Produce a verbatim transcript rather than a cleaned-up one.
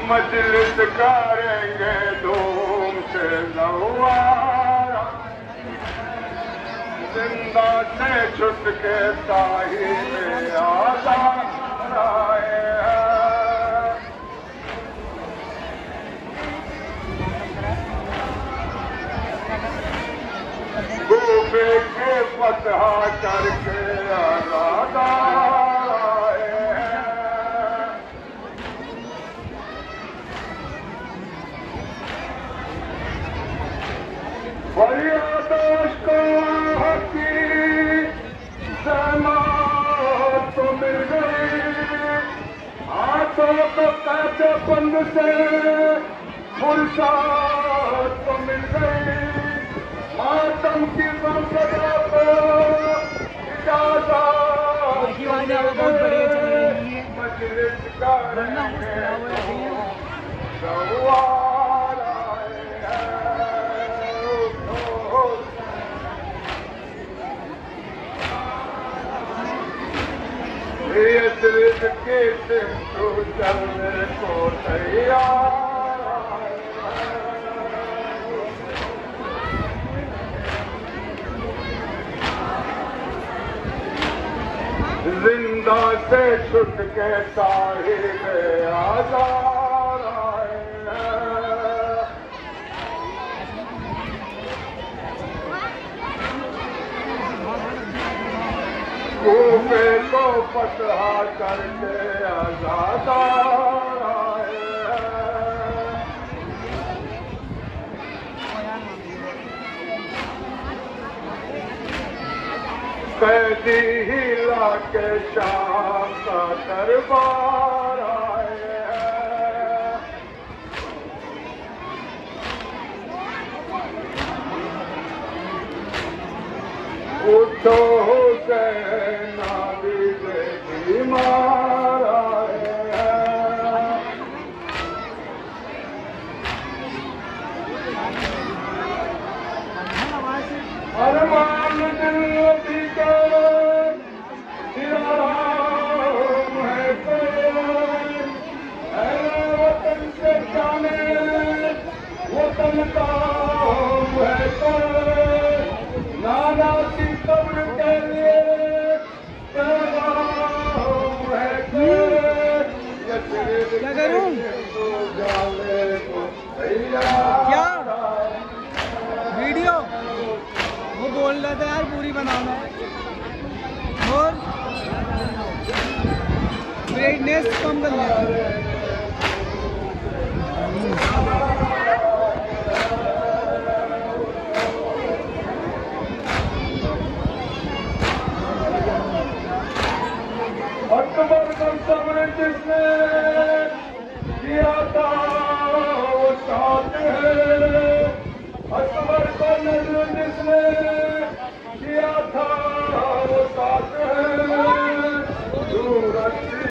मजलिस करेंगे धूम से नवारा, जिंदा से छुट के ताही में आजाद आए हैं। कूफे के फतह करके आजाद आए हैं। फरियादोश को हकी समात तो मिल गई, हाथों को कांचे बंद से फुर्सत तो मिल गई। मातम की संसदा को इजाजत बहुत बढ़िया चल रही है। मजलिस करेंगे सवार आए हैं। ये दिल के सिमटू चलने को तैयार जिंदा से छुट के साहिब आजाद आए हैं। कूफे को फतह करके आजाद आए हैं। कैदी हिला के शाम का दरबार आए हैं। उठो हुसैन आबिद बीमार आए हैं। अरमान दिल वतन का है तो नाना की कब्र के लिए क्या करूं? क्या वीडियो वो बोल रहा था यार पूरी बनाना है और ब्राइटनेस कम कर लिया। अकबर का सब्र जिसने किया था वो साथ है। अकबर को नजर जिसने